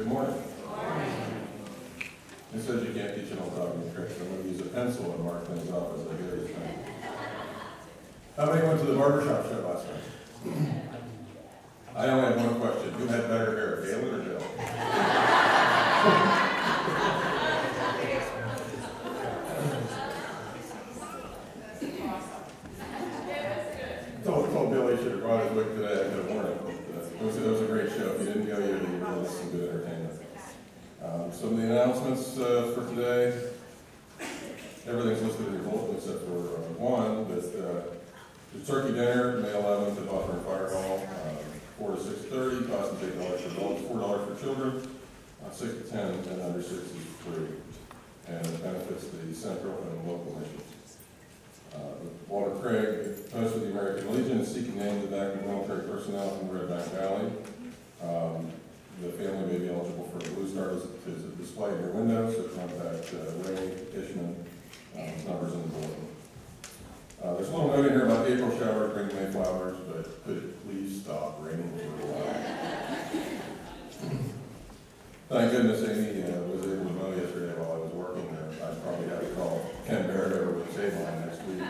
Good morning. It says you can't teach an old dog new tricks. I'm going to use a pencil and mark things off as I go this time. How many went to the barbershop show last night? I only have one question. Who had better hair, Galen or Jill? I told Billy he should have brought his wig today. I could have worn it. It was a great show. If you didn't go, you really some good entertainment. Some of the announcements for today. Everything's listed in your bulletin except for one. But the turkey dinner, May 11th at Bethlehem Fire Hall, 4 to 6:30. Cost is $8 for adults, $4 for children. 6 to 10 and under 6 is free. And it benefits the central and local missions. Walter Craig, host of the American Legion, is seeking names of active military personnel from the Redbank Valley. The family may be eligible for a Blue Star to display in your window, so contact Ray Ishman. Numbers in the bulletin. There's a little note in here about April showers bring Mayflowers, but could it please stop raining for a while? Thank goodness Amy was able to mow yesterday while I was working there. I'd probably have to call Ken Barrett over with save line next week.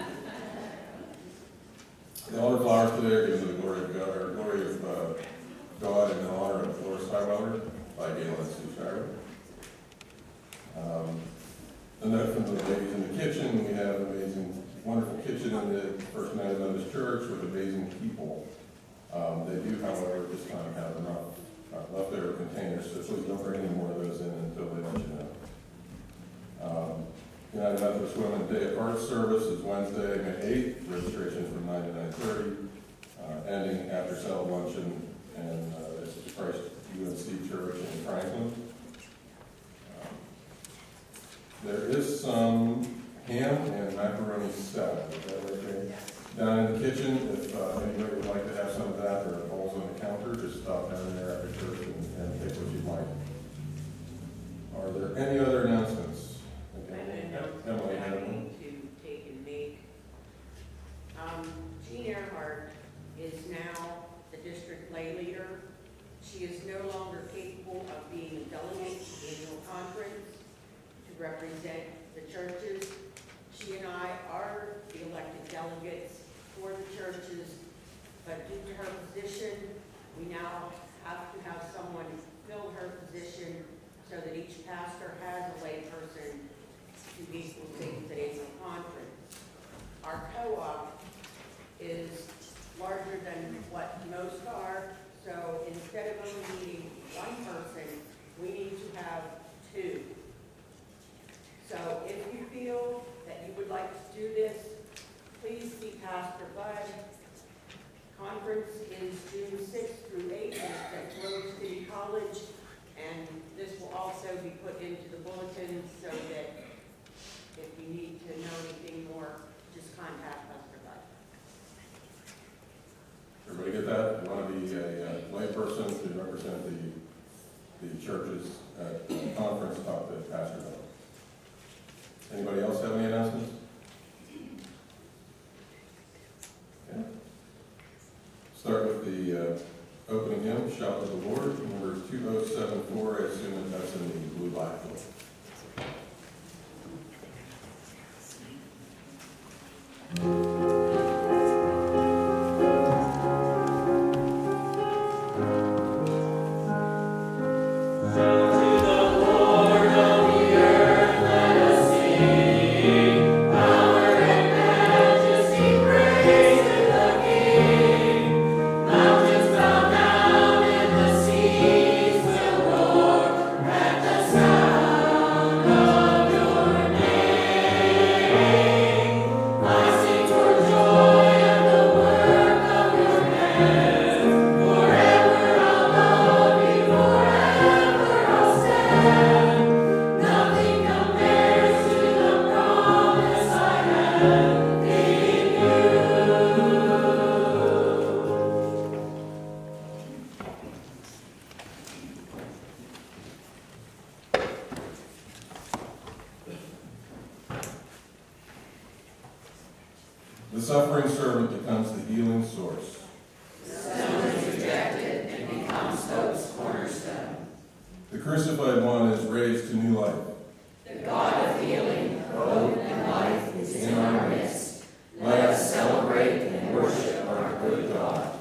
The altar flowers today are given to the glory of God, or glory of God and in honor of Florida Skywalker by Galen and Sue Shire. A note from the ladies in the kitchen. We have an amazing, wonderful kitchen in the First Methodist Church with amazing people. They do, however, at this time have enough leftover containers, so please don't bring any more of those in until they let you know. United Methodist Women's Day of Arts service is Wednesday, May 8th. Registration from 9 to 9:30. Ending after cell luncheon, and it's Christ UNC Church in Franklin. There is some ham and macaroni salad. Is that okay? Down in the kitchen, if anybody would like to have some of that, or bowls on the counter, just stop down there after church and take what you'd like. Are there any other announcements? Okay. Emily had one to take and make. Jean Earhart is now the district lay leader. She is no longer capable of being a delegate to the annual conference to represent the churches. She and I are the elected delegates for the churches, but due to her position, we now have to have someone fill her position so that each pastor has a lay person to be equal to the annual conference. Our co-op is larger than what most are, so instead of only needing one person, we need to have two. So if you feel that you would like to do this, please see Pastor Bud. Conference is June 6th through 8th at Grove City College, and this will also be put into the bulletin so that if you need to know anything more, just contact Pastor Bud. Everybody get that? You want to be a lay person to represent the churches at the conference, talk to Pastor Bud. Anybody else have any announcements? Okay. Start with the opening hymn, Shout to the Lord, number 2074. I assume that that's in the blue black book. The suffering servant becomes the healing source. The stone is rejected and becomes hope's cornerstone. The crucified one is raised to new life. The God of healing, hope, and life is in our midst. Let us celebrate and worship our good God.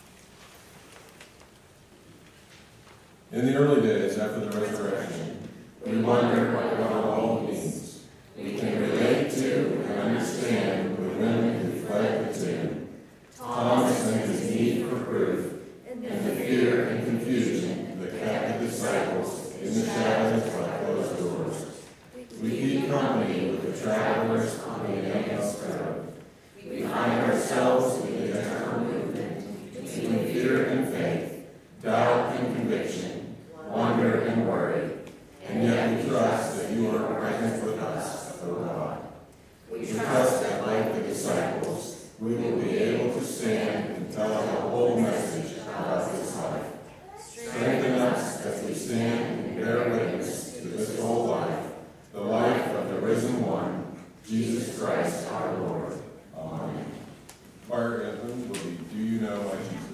In the early days after the resurrection, we wonder what it all means. We can relate to and understand the women who fled the tomb, Thomas and his need for proof, and the fear and confusion that kept the disciples in the shadows by closed doors. We keep company with the travelers on the Emmaus road. We find ourselves in the eternal movement between fear and faith, doubt and conviction, wonder and worry, and yet we trust that you are present with us, O God. We trust that, like the disciples, we will be able to stand and tell the whole message about this life. Strengthen us as we stand and bear witness to this whole life, the life of the risen one, Jesus Christ our Lord. Amen. Choir anthem will be Do You Know My Jesus?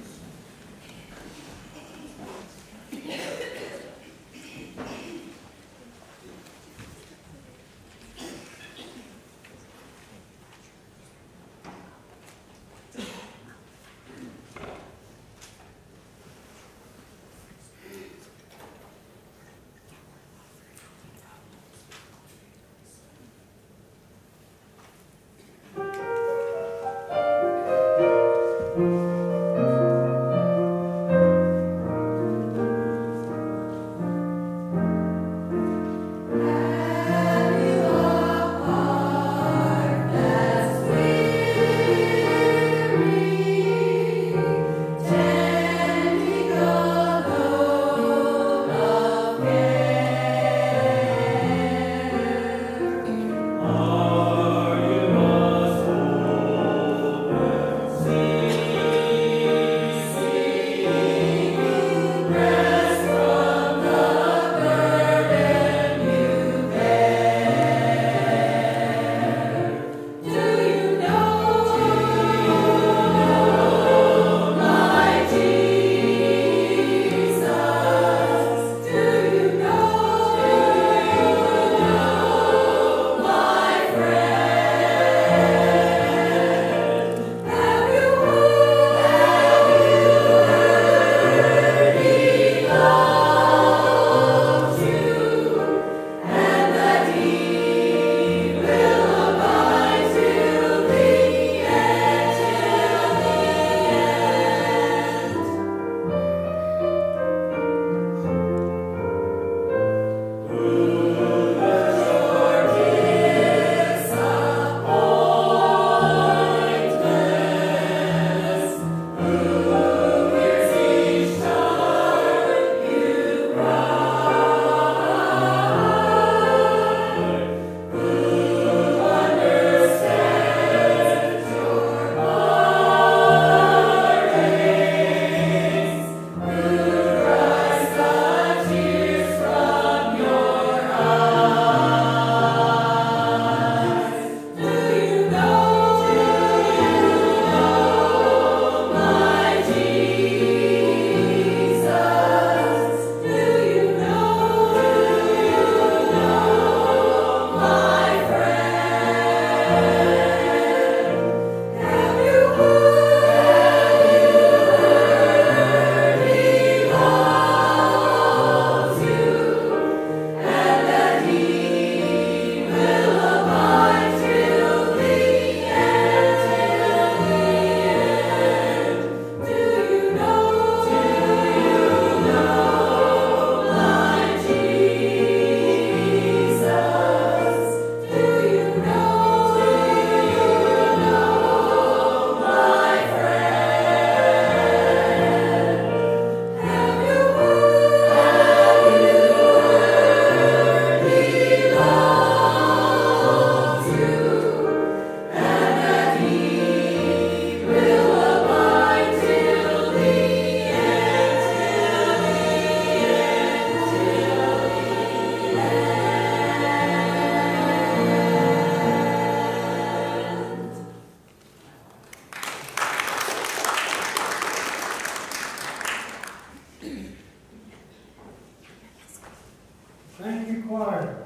choir.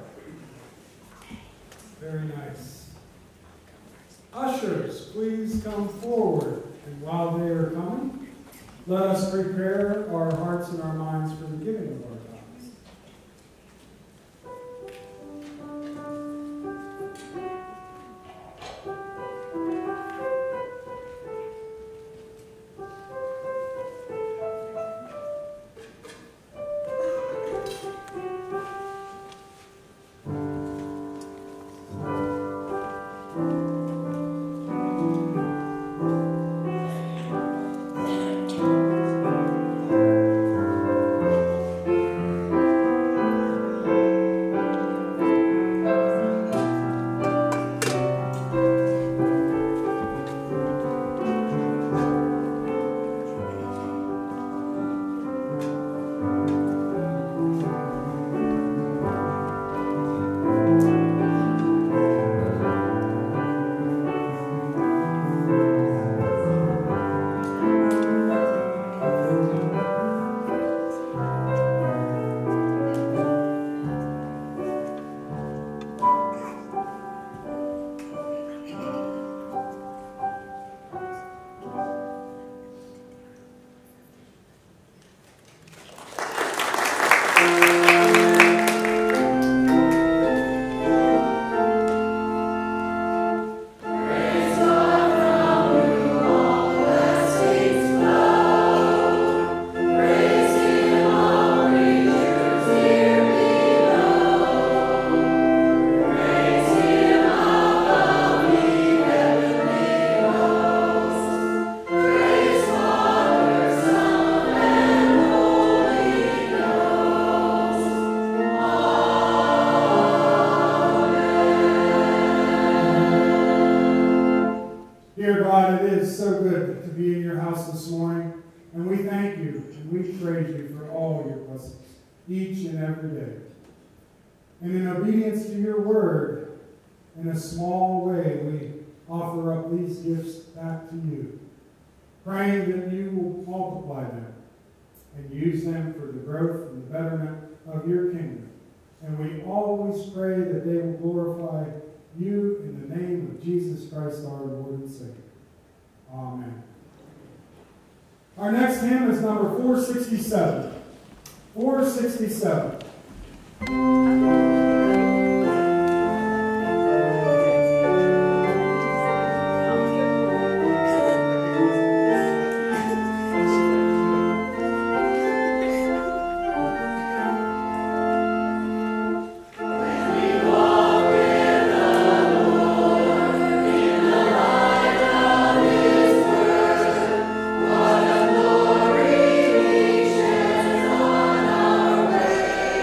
Very nice. Ushers, please come forward. And while they are coming, let us prepare our hearts and our minds for the giving of our tithes. Dear God, it is so good to be in your house this morning, and we thank you and we praise you for all your blessings, each and every day. And in obedience to your word, in a small way, we offer up these gifts back to you, praying that you will multiply them and use them for the growth and the betterment of your kingdom. And we always pray that they will glorify you in the name of Jesus Christ, our Lord and Savior. Amen. Our next hymn is number 467. 467. Way.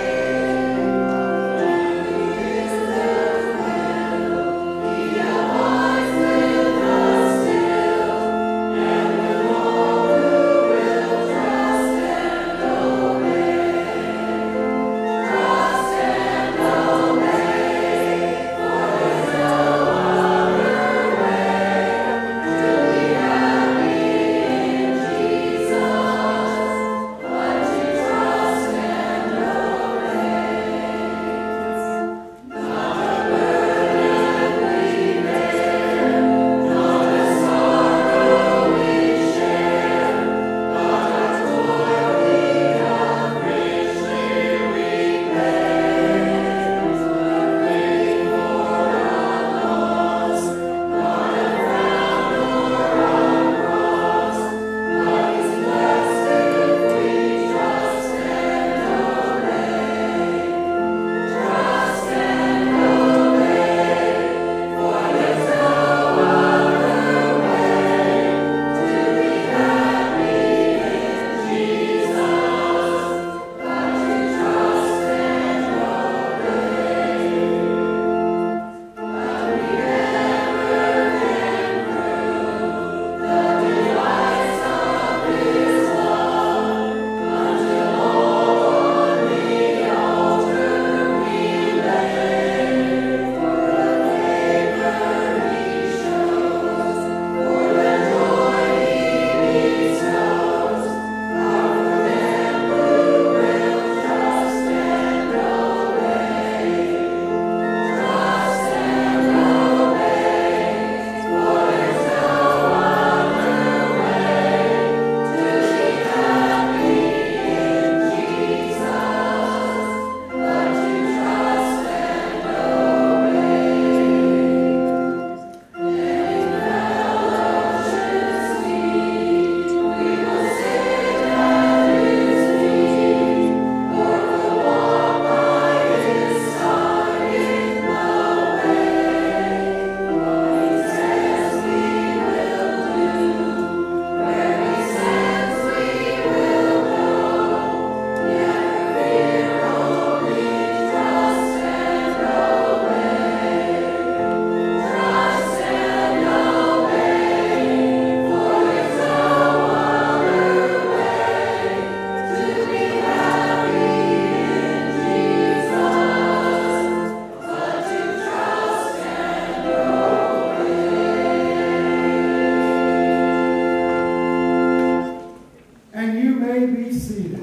may be seated.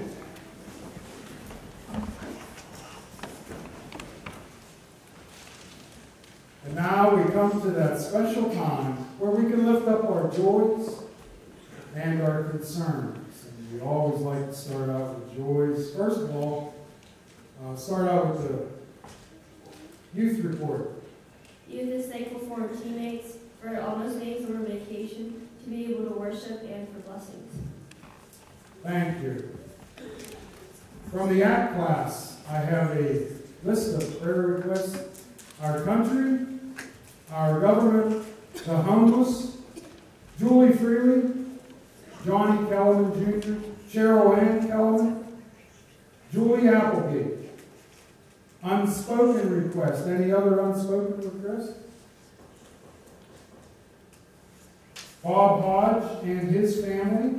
And now we come to that special time where we can lift up our joys and our concerns. And we always like to start out with joys. First of all, start out with the youth report. Youth is thankful for our teammates, for all those days on vacation, to be able to worship, and for blessings. Thank you. From the ACT class, I have a list of prayer requests. Our country, our government, the homeless, Julie Freely, Johnny Kellerman Jr., Cheryl Ann Kellerman, Julie Applegate. Unspoken request. Any other unspoken requests? Bob Hodge and his family.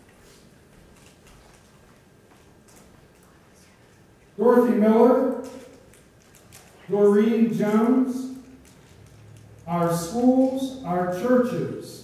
Dorothy Miller, Doreen Jones, our schools, our churches.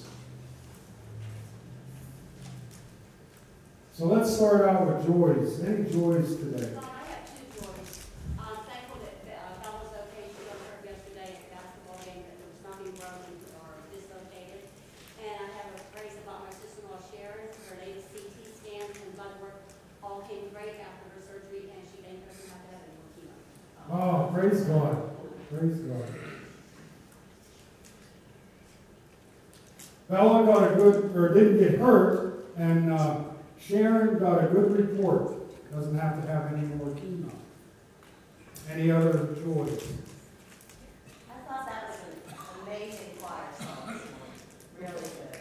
So let's start out with joys. Any joys today? I have two joys. I'm thankful that Bella was okay. She got hurt yesterday at the basketball game, that there was nothing broken or dislocated. And I have a praise about my sister-in-law Sharon. Her latest CT scans and blood work all came great after her surgery, and she didn't go to my dad and chemo. Oh, praise God. Praise God. Bella got a good, or didn't get hurt, and Sharon got a good report. Doesn't have to have any more chemo. Any other joys? I thought that was an amazing choir song. Really good.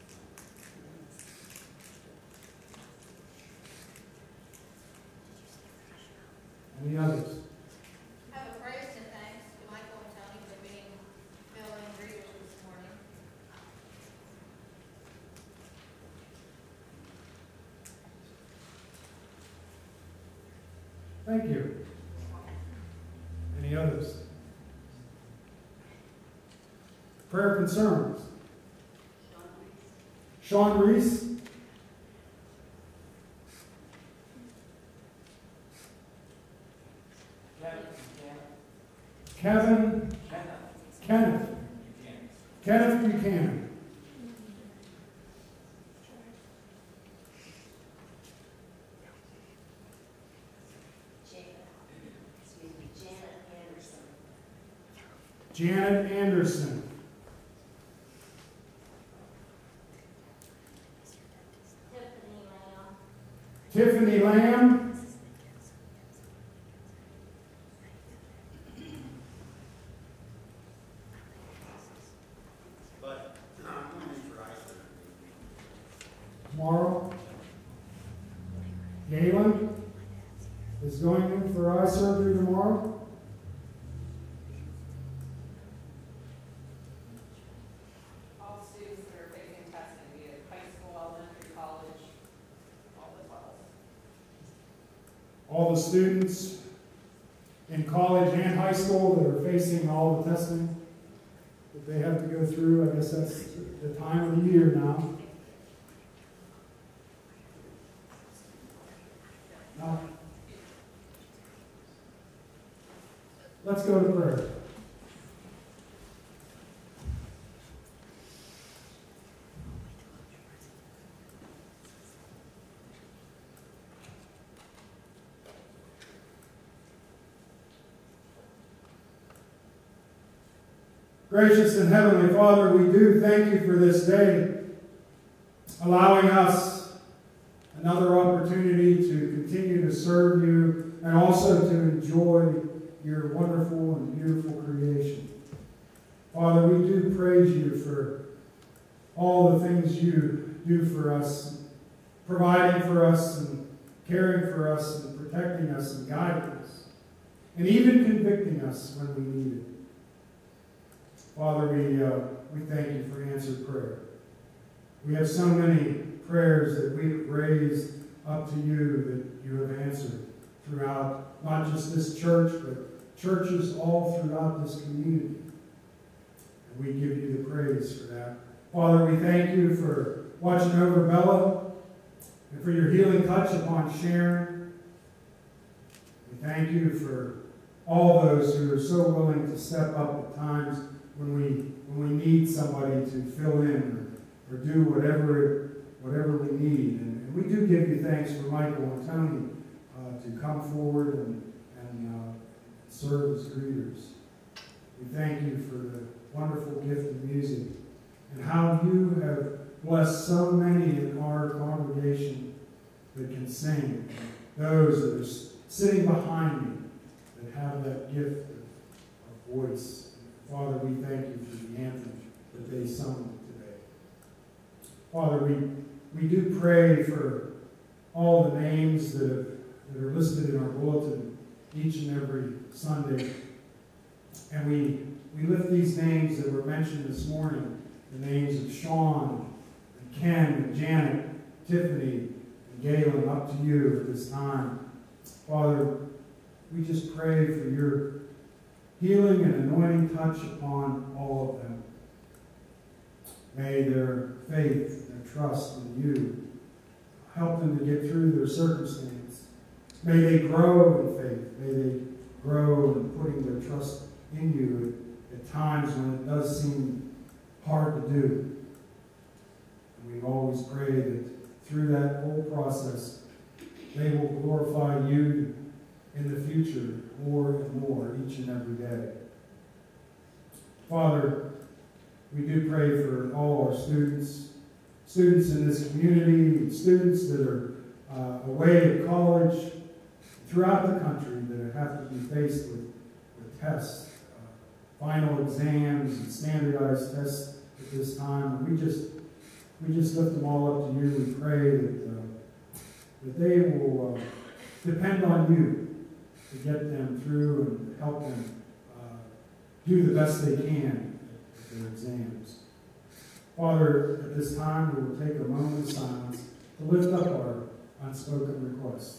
Any others? I have a praise and thanks to Michael and Tony for being filling readers this morning. Thank you. Any others? Prayer concerns. Sean Reese. Kenneth Buchanan. Janet Anderson. Tiffany Lamb. Tomorrow, Galen is going in for eye surgery tomorrow. All students that are taking testing, be it high school, elementary, college, all the 12. All the students in college and high school that are facing all the testing that they have to go through. I guess that's the time of the year now. Let's go to prayer. Gracious and Heavenly Father, we do thank you for this day, allowing us another opportunity to continue to serve you and also to enjoy your wonderful and beautiful creation. Father, we do praise you for all the things you do for us, providing for us and caring for us and protecting us and guiding us, and even convicting us when we need it. Father, we thank you for answered prayer. We have so many prayers that we've raised up to you that you have answered throughout not just this church, but churches all throughout this community. And we give you the praise for that. Father, we thank you for watching over Bella and for your healing touch upon Sharon. We thank you for all those who are so willing to step up at times when we need somebody to fill in or do whatever we need. And we do give you thanks for Michael and Tony to come forward and serve as greeters. We thank you for the wonderful gift of music and how you have blessed so many in our congregation that can sing. Those that are sitting behind me that have that gift of voice. Father, we thank you for the anthem that they sung today. Father, we do pray for all the names that are listed in our bulletin each and every Sunday. And we lift these names that were mentioned this morning, the names of Sean, and Ken, and Janet, Tiffany, and Galen, up to you at this time. Father, we just pray for your healing and anointing touch upon all of them. May their faith and their trust in you help them to get through their circumstance. May they grow in faith. May they grow in putting their trust in you at times when it does seem hard to do. And we always pray that through that whole process, they will glorify you in the future more and more each and every day. Father, we do pray for all our students in this community, students that are away at college throughout the country that have to be faced with tests, final exams and standardized tests at this time. And we just lift them all up to you. We pray that they will depend on you to get them through and help them do the best they can at their exams. Father, at this time, we will take a moment of silence to lift up our unspoken requests.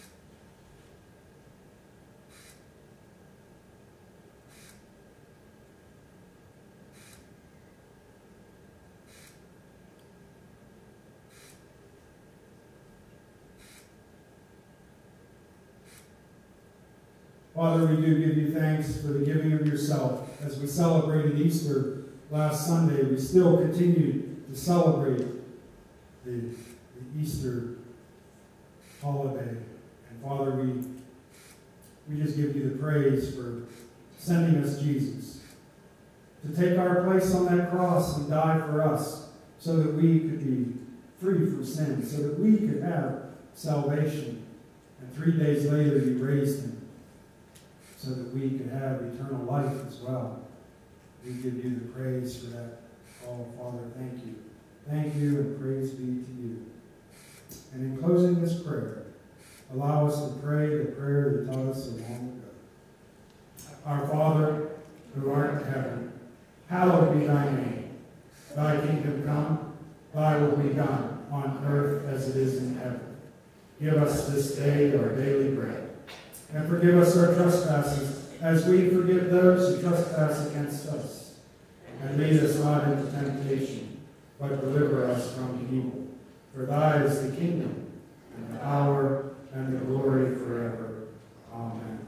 Father, we do give you thanks for the giving of yourself. As we celebrated Easter last Sunday, we still continue to celebrate the Easter holiday. And Father, we just give you the praise for sending us Jesus to take our place on that cross and die for us so that we could be free from sin, so that we could have salvation. And 3 days later, you raised him so that we could have eternal life as well. We give you the praise for that. Oh, Father, thank you. Thank you and praise be to you. And in closing this prayer, allow us to pray the prayer that taught us so long ago. Our Father, who art in heaven, hallowed be thy name. Thy kingdom come, thy will be done, on earth as it is in heaven. Give us this day our daily bread. And forgive us our trespasses, as we forgive those who trespass against us. And lead us not into temptation, but deliver us from evil. For thy is the kingdom, and the power, and the glory forever. Amen.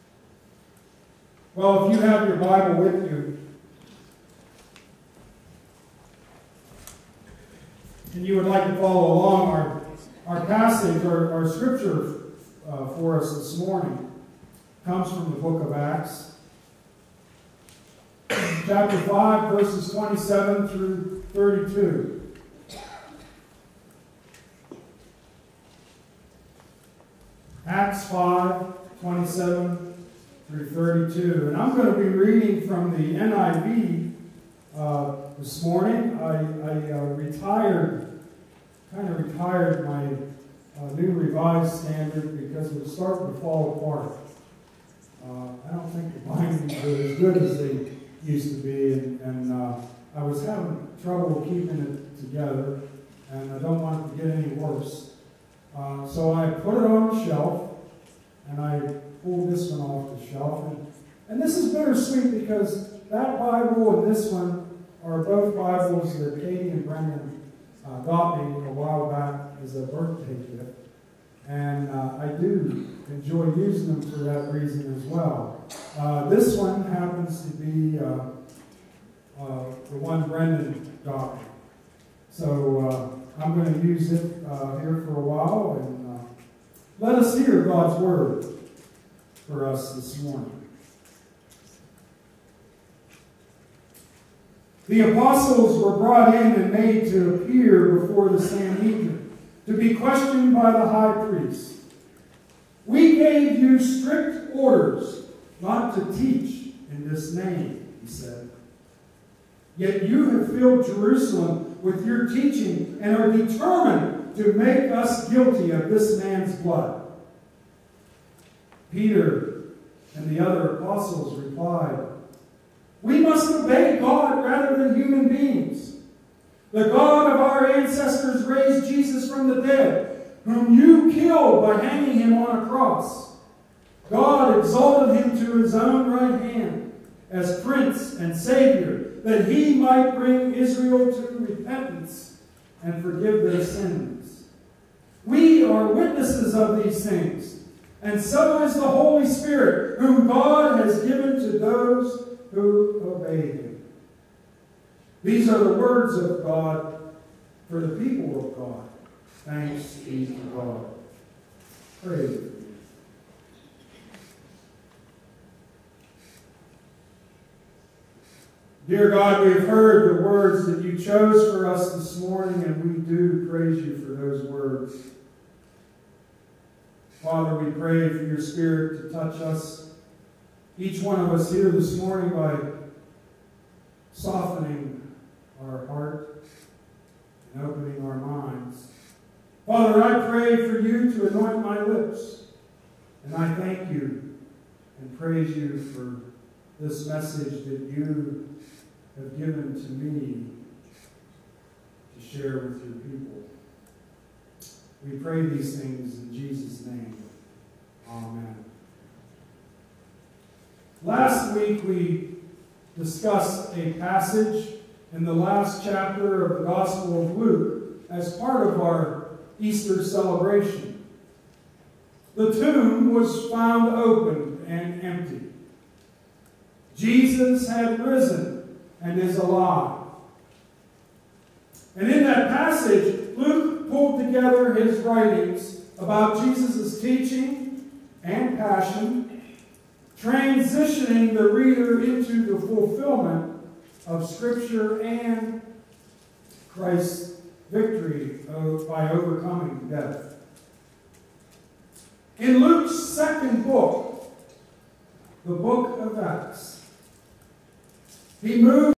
Well, if you have your Bible with you, and you would like to follow along, our passage, our scripture for us this morning comes from the book of Acts. Chapter 5, verses 27 through 32. Acts 5, 27 through 32. And I'm going to be reading from the NIV this morning. I retired my New Revised Standard because it was starting to fall apart. I don't think the bindings are as good as they used to be, and I was having trouble keeping it together, and I don't want it to get any worse. So I put it on the shelf, and I pulled this one off the shelf. And this is bittersweet because that Bible and this one are both Bibles that Katie and Brendan got me a while back as a birthday birthday gift. And I do enjoy using them for that reason as well. This one happens to be the one Brendan got me. So I'm going to use it here for a while, and let us hear God's word for us this morning. The apostles were brought in and made to appear before the Sanhedrin, to be questioned by the high priest. We gave you strict orders not to teach in this name, he said. Yet you have filled Jerusalem with your teaching and are determined to make us guilty of this man's blood. Peter and the other apostles replied, we must obey God rather than human beings. The God of our ancestors raised Jesus from the dead, whom you killed by hanging him on a cross. God exalted him to his own right hand as Prince and Savior, that he might bring Israel to repentance and forgive their sins. We are witnesses of these things, and so is the Holy Spirit, whom God has given to those who obey him. These are the words of God for the people of God. Thanks be to God. Praise be. Dear God, we've heard the words that you chose for us this morning, and we do praise you for those words. Father, we pray for your Spirit to touch us, each one of us here this morning, by softening our heart and opening our minds. Father, I pray for you to anoint my lips, and I thank you and praise you for this message that you have given to me to share with your people. We pray these things in Jesus' name. Amen. Last week we discussed a passage in the last chapter of the Gospel of Luke as part of our Easter celebration. The tomb was found open and empty. Jesus had risen and is alive. And in that passage, Luke pulled together his writings about Jesus' teaching and passion, transitioning the reader into the fulfillment of Scripture and Christ's victory by overcoming death. In Luke's second book, the book of Acts, he moved